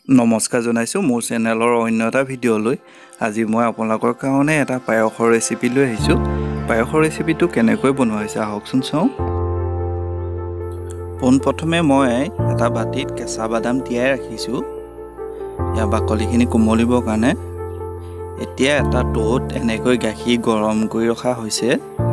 নমস্কাৰ জনাইছো মোৰ চেনেলৰ অন্য এটা ভিডিঅ'লৈ। আজি মই আপোনালোকৰ কাৰণে এটা পায়সৰ ৰেচিপি লৈ আহিছো। পায়সৰ ৰেচিপিটো কেনেকৈ বনোৱা হৈছে আহকচোন চাওঁ। পোনপ্ৰথমে মই এটা বাটিত কেঁচা বাদাম তিয়াই ৰাখিছো, ইয়াৰ বাকলিখিনি কোমলিবৰ কাৰণে। এতিয়া এটা টৌত এনেকৈ গাখীৰ গৰম কৰি ৰখা হৈছে।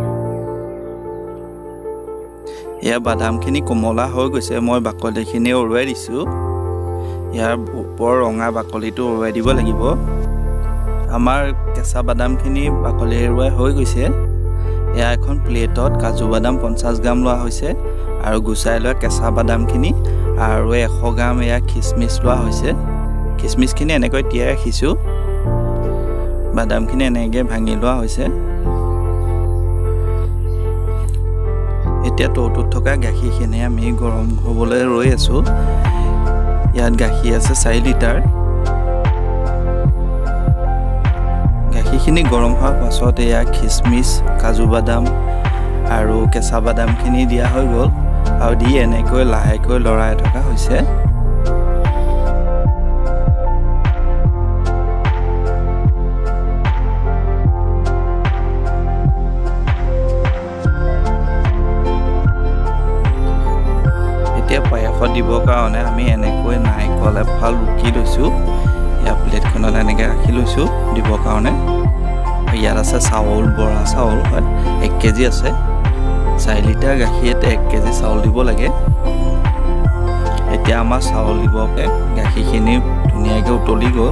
ইয়াৰ বাদামখিনি কোমলা হৈ গৈছে, মই বাকলিখিনি উৰুৱাই দিছো। ইয়াৰ ওপৰ ৰঙা বাকলিটো উৰুৱাই দিব লাগিব। আমাৰ কেঁচা বাদামখিনি বাকলি এৰুৱাই হৈ গৈছে। এয়া এখন প্লেটত কাজু বাদাম 50 গ্ৰাম লোৱা হৈছে আৰু গুচাই লোৱা কেঁচা বাদামখিনি আৰু 100 গ্ৰাম এয়া খিচমিচ লোৱা হৈছে। খিচমিচখিনি এনেকৈ তিয়াই ৰাখিছোঁ। বাদামখিনি এনেকৈ ভাঙি লোৱা হৈছে। এতিয়া টৌটোত থকা গাখীৰখিনি আমি গৰম হ'বলৈ ৰৈ আছোঁ। ইয়াত গাখীৰ আছে 4 লিটাৰ। গাখীৰখিনি গৰম হোৱাৰ পাছত এয়া খিচমিচ, কাজু বাদাম আৰু কেঁচা বাদামখিনি দিয়া হৈ গ'ল আৰু দি এনেকৈ লাহেকৈ লৰাই থকা হৈছে। এতিয়া পায়সত দিবৰ কাৰণে আমি এনেকৈ নাৰিকল এফাল ৰুকি লৈছোঁ। ইয়াৰ প্লেটখনত এনেকৈ ৰাখি লৈছোঁ দিবৰ কাৰণে। ইয়াত আছে চাউল, বৰা চাউল হয় 1 কেজি আছে। 4 লিটাৰ গাখীৰত 1 কেজি চাউল দিব লাগে। এতিয়া আমাৰ চাউল দিবকে গাখীৰখিনি ধুনীয়াকৈ উতলি গ'ল।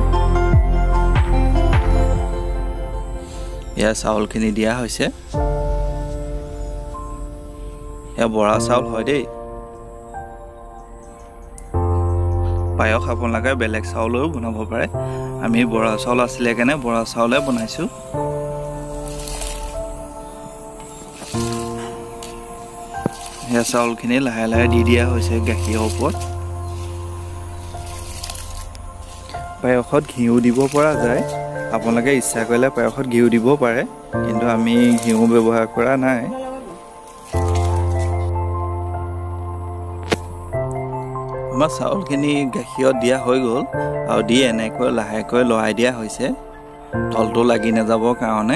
ইয়াৰ চাউলখিনি দিয়া হৈছে। এয়া বৰা চাউল হয় দেই। পায়স আপোনালোকে বেলেগ চাউলেও বনাব পাৰে। আমি বৰা চাউল আছিলে কাৰণে বৰা চাউলে বনাইছোঁ। সেয়া চাউলখিনি লাহে লাহে দি দিয়া হৈছে গাখীৰৰ ওপৰত। পায়সত ঘিউ দিব পৰা যায়। আপোনালোকে ইচ্ছা কৰিলে পায়সত ঘিউ দিব পাৰে, কিন্তু আমি ঘিউ ব্যৱহাৰ কৰা নাই। আমাৰ চাউলখিনি গাখীৰত দিয়া হৈ গ'ল আৰু দি এনেকৈ লাহেকৈ লৰাই দিয়া হৈছে তলটো লাগি নাযাবৰ কাৰণে।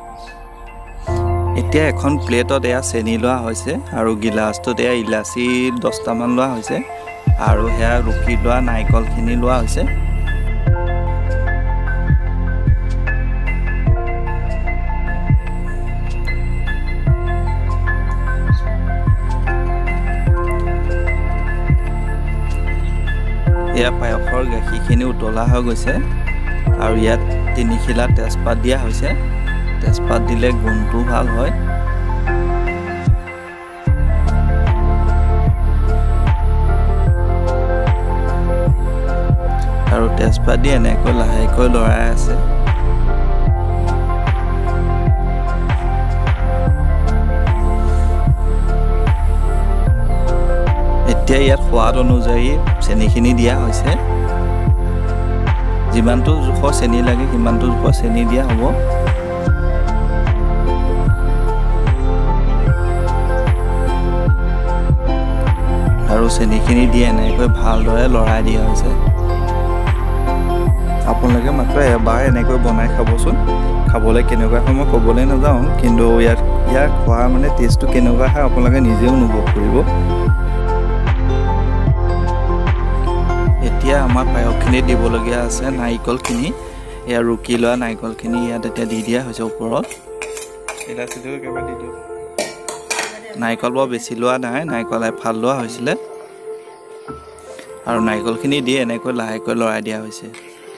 এতিয়া এখন প্লেটত এয়া চেনি লোৱা হৈছে আৰু গিলাচটোত এয়া ইলাচি 10টামান লোৱা হৈছে আৰু সেয়া ৰুকি লোৱা নাৰিকলখিনি লোৱা হৈছে। এয়া পায়সৰ গাখীৰখিনি উতলা হৈ গৈছে আৰু ইয়াত 3 খিলা তেজপাত দিয়া হৈছে। তেজপাত দিলে গোন্ধটো ভাল হয়। আৰু তেজপাত দি এনেকৈ লাহেকৈ লৰাই আছে। এতিয়া ইয়াত সোৱাদ অনুযায়ী চেনিখিনি দিয়া হৈছে। যিমানটো জোখৰ চেনি লাগে সিমানটো জোখৰ চেনি দিয়া হ'ব। আৰু চেনিখিনি দি এনেকৈ ভালদৰে লৰাই দিয়া হৈছে। আপোনালোকে মাত্ৰ এবাৰ এনেকৈ বনাই খাবচোন। খাবলৈ কেনেকুৱা হয় মই ক'বলৈ নাযাওঁ, কিন্তু ইয়াৰ খোৱা মানে টেষ্টটো কেনেকুৱা হয় আপোনালোকে নিজেও অনুভৱ কৰিব। এতিয়া আমাৰ পায়সখিনি দিবলগীয়া আছে নাৰিকলখিনি। ইয়াৰ ৰুকি লোৱা নাৰিকলখিনি ইয়াত এতিয়া দি দিয়া হৈছে ওপৰত। ইলাচিটো একেবাৰে দি দিওঁ। নাৰিকল বৰ বেছি লোৱা নাই, নাৰিকল এফাল লোৱা হৈছিলে আৰু নাৰিকলখিনি দি এনেকৈ লাহেকৈ লৰাই দিয়া হৈছে।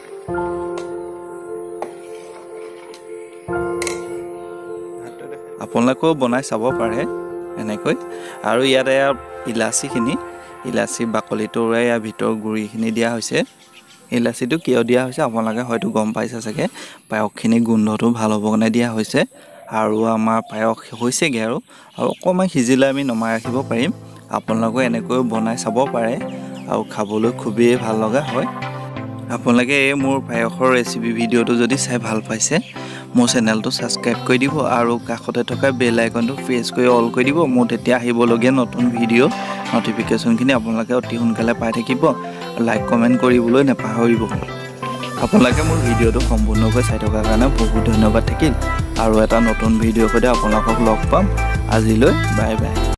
আপোনালোকেও বনাই চাব পাৰে এনেকৈ। আৰু ইয়াত এয়া ইলাচি বাকলিটো উৰাই ইয়াৰ ভিতৰৰ গুড়িখিনি দিয়া হৈছে। ইলাচিটো কিয় দিয়া হৈছে আপোনালোকে হয়তো গম পাইছে চাগে। পায়সখিনি গোন্ধটো ভাল হ'ব কাৰণে দিয়া হৈছে। আৰু আমাৰ পায়স হৈছেগৈ আৰু অকণমান সিজিলে আমি নমাই ৰাখিব পাৰিম। আপোনালোকে এনেকৈ বনাই চাব পাৰে আৰু খাবলৈ খুবেই ভাল লগা হয়। আপোনালোকে এই মোৰ পায়সৰ ৰেচিপি ভিডিঅ'টো যদি চাই ভাল পাইছে, মোৰ চেনেলটো ছাবস্ক্ৰাইব কৰি দিব আৰু কাষতে থকা বেল আইকনটো প্ৰেছ কৰি অল কৰি দিব। মোৰ তেতিয়া আহিবলগীয়া নতুন ভিডিঅ' নটিফিকেশ্যনখিনি আপোনালোকে অতি সোনকালে পাই থাকিব। লাইক কমেণ্ট কৰিবলৈ নাপাহৰিব আপোনালোকে মোৰ ভিডিঅ'টো সম্পূৰ্ণকৈ চাই থকাৰ কাৰণে বহুত ধন্যবাদ থাকিল আৰু এটা নতুন ভিডিঅ'ৰ সৈতে আপোনালোকক লগ পাম আজিলৈ বাই বাই